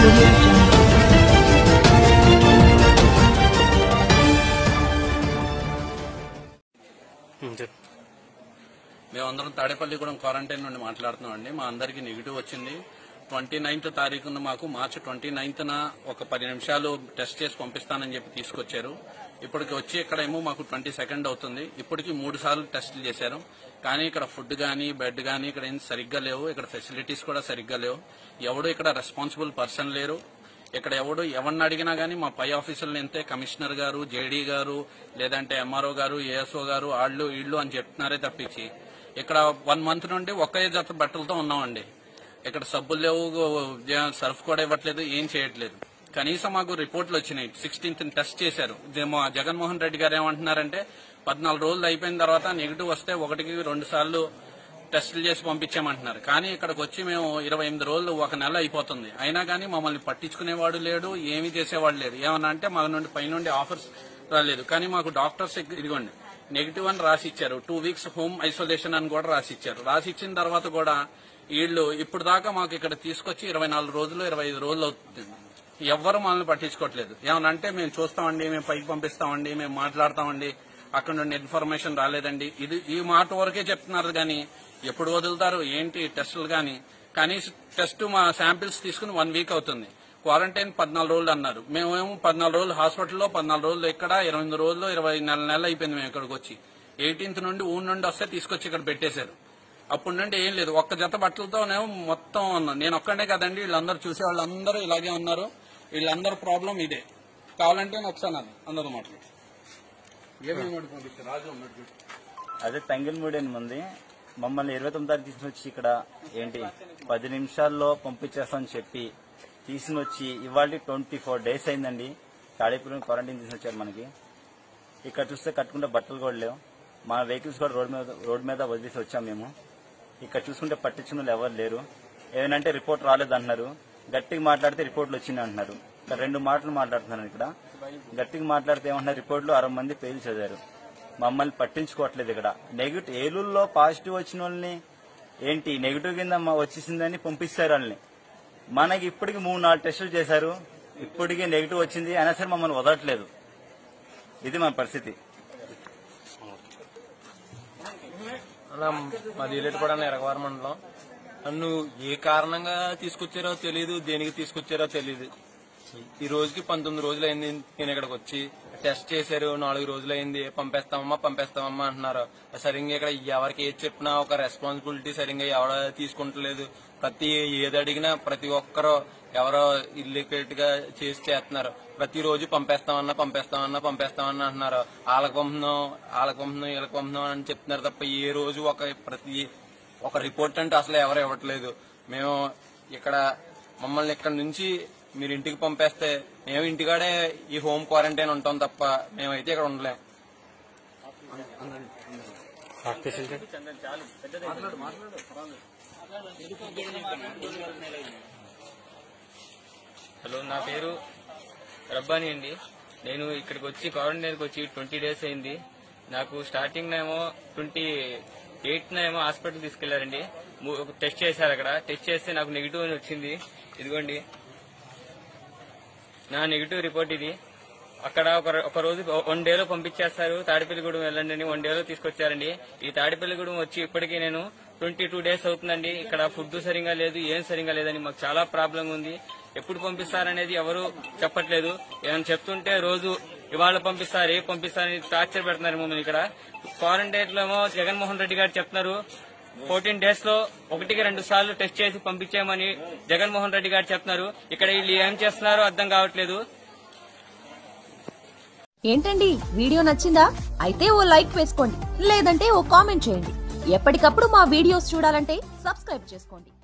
Audio Jungle. మేమందరం Tadepalligudem quarantine నుండి మాట్లాడుతున్నామండి. మా అందరికి నెగిటివ్ వచ్చింది. 29th తారీఖున మాకు మార్చి 29th ఒక 10 నిమిషాలు టెస్ట్ చేసి పంపిస్తానని చెప్పి తీసుకొచ్చారు. ఇప్పటికి వచ్చి ఇక్కడేమో మాకు 22nd అవుతుంది. ఇప్పటికి 3 సార్లు టెస్టులు చేశారు. కానీ ఇక్కడ ఫుడ్ గానీ బెడ్ గానీ ఇక్కడ ఏం సరిగ్గా లేవు. ఇక్కడ ఫెసిలిటీస్ కూడా సరిగ్గా లేవు. ఎవడు ఇక్కడ రెస్పాన్సిబుల్ పర్సన్ లేరు. ఇక్కడ ఎవరిని అడిగినా గానీ మా పై ఆఫీసర్లు ఎంతే కమిషనర్ గారు, జేడీ గారు, లేదంటే ఎంఆర్ఓ గారు, ఏఎస్ఓ గారు వాళ్ళు వీళ్ళు అని చెప్తున్నారే తప్పించి ఇక్కడ 1 month నుండి ఒకే జత బట్టలతో ఉన్నామండి. ఇక్కడ సబ్బులు లేవు, సర్ఫ్ కూడా ఇవ్వట్లేదు, ఏం చేయట్లేదు. కనీసం మాకు రిపోర్ట్లు వచ్చినాయి. 16th టెస్ట్ చేశారు. జగన్మోహన్ రెడ్డి గారు ఏమంటున్నారంటే 14 రోజులు అయిపోయిన తర్వాత నెగిటివ్ వస్తే 1కి 2 సార్లు టెస్టులు చేసి పంపించామంటున్నారు. కానీ ఇక్కడికి వచ్చి మేము 28 రోజులు 1 నెల అయిపోతుంది. అయినా కానీ మమ్మల్ని పట్టించుకునేవాడు లేడు, ఏమీ చేసేవాడు లేడు. ఏమన్నా అంటే మా నుండి పైనుండి ఆఫర్స్ రాలేదు. కానీ మాకు డాక్టర్స్ ఇదిగోండి నెగిటివ్ అని రాసిచ్చారు. 2 weeks హోమ్ ఐసోలేషన్ అని కూడా రాసిచ్చారు. రాసిచ్చిన తర్వాత కూడా వీళ్ళు ఇప్పుడు దాకా మాకు ఇక్కడ తీసుకొచ్చి 24 రోజులు 25 రోజులు అవుతుంది. ఎవ్వరు మనల్ని పట్టించుకోవట్లేదు. ఏమన్నా అంటే మేము చూస్తామండి, మేము పైకి పంపిస్తామండి, మేము మాట్లాడతామండి, అక్కడ నుండి ఇన్ఫర్మేషన్ రాలేదండి, ఈ మాట వరకే చెప్తున్నారు. కానీ ఎప్పుడు వదులుతారు ఏంటి టెస్టులు గానీ. కనీసం టెస్ట్ మా శాంపిల్స్ తీసుకుని 1 week అవుతుంది. క్వారంటైన్ 14 రోజులు అన్నారు. మేమేమో 14 రోజులు హాస్పిటల్లో, 14 రోజులు ఇక్కడ, 28 రోజుల్లో 20 నెలలు అయిపోయింది మేము ఇక్కడికి వచ్చి. 18th నుండి ఊరి నుండి వస్తే తీసుకొచ్చి ఇక్కడ పెట్టేశారు. అప్పటి నుండి ఏం లేదు. ఒక్క జత బట్టలతోనేమో మొత్తం ఉన్నాను. నేను ఒక్కడే కదండి, వీళ్ళందరూ చూసే వాళ్ళందరూ ఇలాగే ఉన్నారు. వీళ్ళందరూ ప్రాబ్లం ఇదే. కావాలంటే నేను ఒకసారి అందరూ మాట్లాడు. అదే తంగిల్మూడి మంది మమ్మల్ని 29 తారీఖు తీసుకొచ్చి ఇక్కడ ఏంటి 10 నిమిషాల్లో పంపించేస్తామని చెప్పి తీసుకొచ్చి ఇవాళ 24 days అయిందండి. తాడేపల్లి క్వారంటైన్ తీసుకొచ్చారు మనకి. ఇక్కడ చూస్తే కట్టుకుంటే బట్టలు కూడా లేవు. మా వెహికల్స్ కూడా రోడ్ మీద వదిలేసి వచ్చాం మేము. ఇక్కడ చూసుకుంటే పట్టించుకున్న వాళ్ళు ఎవరు లేరు. ఏదంటే రిపోర్ట్ రాలేదంటున్నారు. గట్టిగా మాట్లాడితే రిపోర్ట్లు వచ్చినాయి అంటున్నారు. ఇక్కడ 2 మాటలు మాట్లాడుతున్నారు. ఇక్కడ గట్టిగా మాట్లాడితే ఏమంటున్నారు, రిపోర్ట్లు 60 మంది పేర్లు చదివారు. మమ్మల్ని పట్టించుకోవట్లేదు. ఇక్కడ నెగిటివ్ ఏలూరులో పాజిటివ్ వచ్చిన వాళ్ళని ఏంటి నెగిటివ్ కింద వచ్చేసిందని పంపిస్తారు వాళ్ళని. మనకి ఇప్పటికి 3-4 టెస్టులు చేశారు. ఇప్పటికీ నెగిటివ్ వచ్చింది అయినా సరే మమ్మల్ని వదలట్లేదు. ఇది మన పరిస్థితి. మాది ఇల్లెట్టుపడ ఎరగవారం మండలం. నన్ను ఏ కారణంగా తీసుకొచ్చారో తెలియదు, దేనికి తీసుకొచ్చారో తెలియదు. ఈ రోజుకి 19 రోజులు అయింది నేను ఇక్కడికి వచ్చి. టెస్ట్ చేశారు, 4 రోజులు అయింది. పంపేస్తామమ్మా అంటున్నారు. సరిగ్గా ఇక్కడ ఎవరికి ఏది చెప్పినా ఒక రెస్పాన్సిబిలిటీ సరిగ్గా ఎవరో తీసుకుంటలేదు. ఏది అడిగినా ప్రతి ఒక్కరూ ఎవరో ఇల్లీగల్ గా చేసి చేస్తున్నారు. ప్రతిరోజు పంపేస్తామన్నా అంటున్నారు. వాళ్ళకి పంపుతున్నాం అని చెప్తున్నారు తప్ప ఏ రోజు ఒక రిపోర్ట్ అంటే అసలు ఎవరు ఇవ్వట్లేదు. మేము ఇక్కడ మమ్మల్ని ఇక్కడ నుంచి మీరు ఇంటికి పంపేస్తే మేము ఇంటికాడే ఈ హోమ్ క్వారంటైన్ ఉంటాం తప్ప మేమైతే ఇక్కడ ఉండలేం. హలో, నా పేరు రబ్బానీ అండి. నేను ఇక్కడికి వచ్చి క్వారంటైన్కి వచ్చి 20 days అయింది. నాకు స్టార్టింగ్ ఏమో 28th ఏమో హాస్పిటల్ తీసుకెళ్లారండి. టెస్ట్ చేశారు. అక్కడ టెస్ట్ చేస్తే నాకు నెగిటివ్ అని వచ్చింది. ఇదిగోండి నా నెగిటివ్ రిపోర్ట్ ఇది. అక్కడ ఒక రోజు 1 dayలో పంపించేస్తారు. తాడిపల్లిగూడెం వెళ్ళండి అని 1 dayలో తీసుకొచ్చారండి. ఈ తాడిపల్లిగూడెం వచ్చి ఇప్పటికీ నేను 22 days అవుతుందండి. ఇక్కడ ఫుడ్ సరిగా లేదు, ఏం సరిగా లేదని మాకు చాలా ప్రాబ్లం ఉంది. ఎప్పుడు పంపిస్తారనేది ఎవరు చెప్పట్లేదు. ఏమైనా చెప్తుంటే రోజు ఇవాళ పంపిస్తారు, రేపు పంపిస్తారని టార్చర్ పెడుతున్నారు మమ్మల్ని. ఇక్కడ క్వారంటైన్ లో ఏమో జగన్మోహన్ రెడ్డి గారు చెప్తున్నారు 14 days లో 1కి 2 సార్లు టెస్ట్ చేసి పంపించామని జగన్మోహన్ రెడ్డి గారు చెప్తున్నారు. ఇక్కడ వీళ్ళు ఏం చేస్తున్నారో అర్థం కావట్లేదు. ఏంటండి వీడియో నచ్చిందా? అయితే ఓ లైక్ వేసుకోండి, లేదంటే ఓ కామెంట్ చేయండి. ఎప్పటికప్పుడు మా వీడియోస్ చూడాలంటే సబ్స్క్రైబ్ చేసుకోండి.